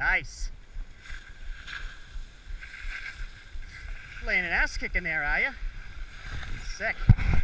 Nice. Laying an ass kicking there, are you? Sick.